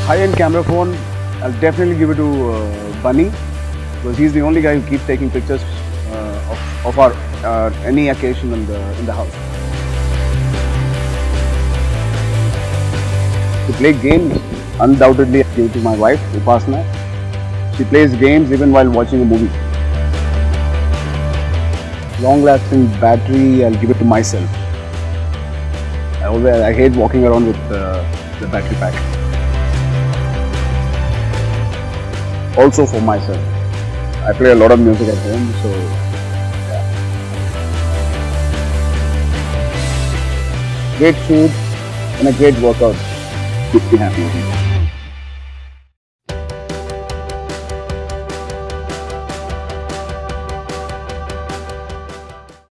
High-end camera phone, I'll definitely give it to Bunny, because he's the only guy who keeps taking pictures of our any occasion in the house. To play games, undoubtedly I give it to my wife, Upasna. She plays games even while watching a movie. Long-lasting battery, I'll give it to myself. I hate walking around with the battery pack. Also for myself. I play a lot of music at home, so yeah. Great food and a great workout keeps me happy.